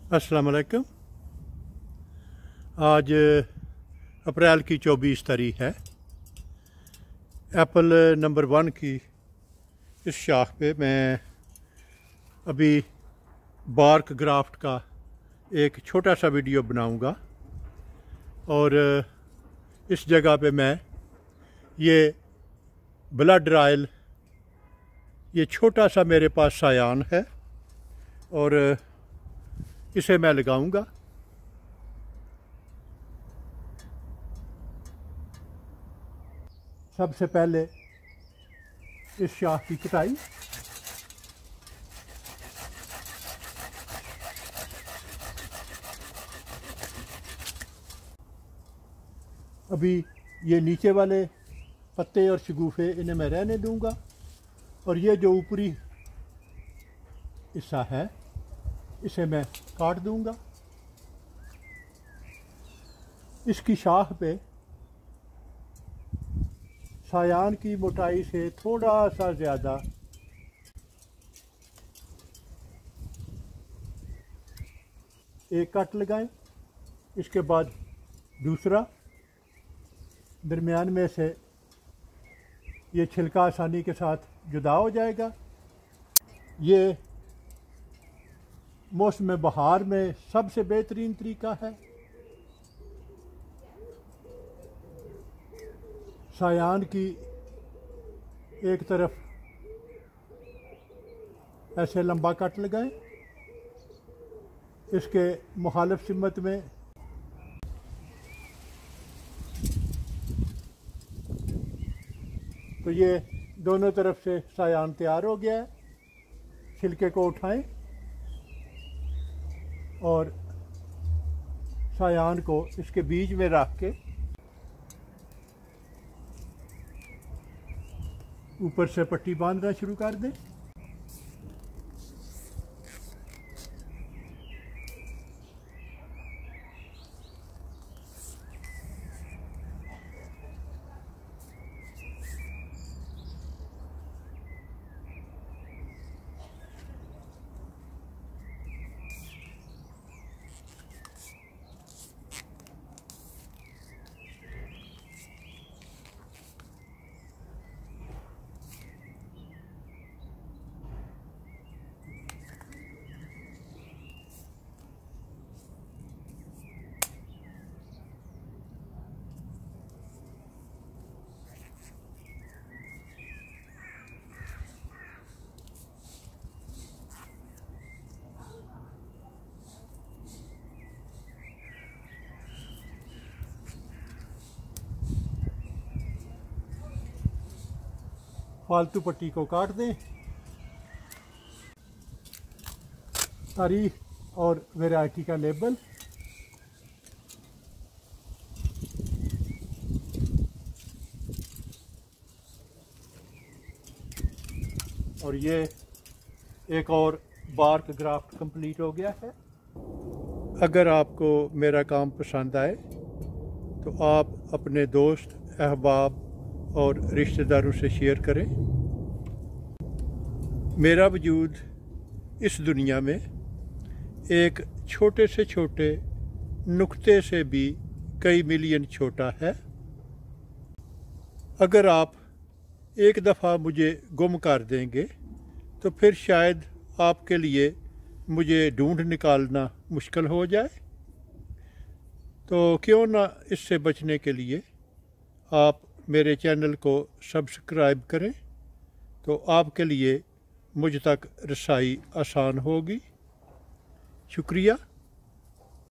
अस्सलाम वालेकुम। आज अप्रैल की 24 तारीख है। एप्पल नंबर 1 की इस शाख पे मैं अभी बार्क ग्राफ्ट का एक छोटा सा वीडियो बनाऊंगा और इस जगह पे मैं ये ब्लड रॉयल, ये छोटा सा मेरे पास सायान है और इसे मैं लगाऊंगा। सबसे पहले इस शाख की कटाई, अभी ये नीचे वाले पत्ते और शगुफे इन्हें मैं रहने दूंगा और ये जो ऊपरी हिस्सा है इसे मैं काट दूंगा। इसकी शाख पे सायान की मोटाई से थोड़ा सा ज़्यादा एक कट लगाएं, इसके बाद दूसरा दरमियान में से ये छिलका आसानी के साथ जुदा हो जाएगा। ये मौसम बहार में सबसे बेहतरीन तरीका है। सायान की एक तरफ ऐसे लंबा कट लगाएं, इसके मुखालिफ सिमत में तो ये दोनों तरफ से सायान तैयार हो गया है। छिलके को उठाएं और सायान को इसके बीच में रख के ऊपर से पट्टी बांधना शुरू कर दें। फालतू पट्टी को काट दें। तारीख और वैरायटी का लेबल, और ये एक और बार्क ग्राफ्ट कंप्लीट हो गया है। अगर आपको मेरा काम पसंद आए तो आप अपने दोस्त, अहबाब और रिश्तेदारों से शेयर करें। मेरा वजूद इस दुनिया में एक छोटे से छोटे नुक्ते से भी कई मिलियन छोटा है। अगर आप एक दफ़ा मुझे गुम कर देंगे तो फिर शायद आपके लिए मुझे ढूंढ निकालना मुश्किल हो जाए। तो क्यों ना इससे बचने के लिए आप मेरे चैनल को सब्सक्राइब करें, तो आपके लिए मुझ तक रसाई आसान होगी। शुक्रिया।